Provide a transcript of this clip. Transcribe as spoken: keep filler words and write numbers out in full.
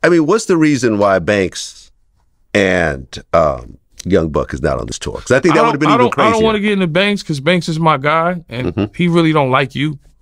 I mean, what's the reason why Banks and um, Young Buck is not on this tour? Because I think that would have been I even don't, crazier. I don't want to get into Banks because Banks is my guy, and mm-hmm. he really don't like you.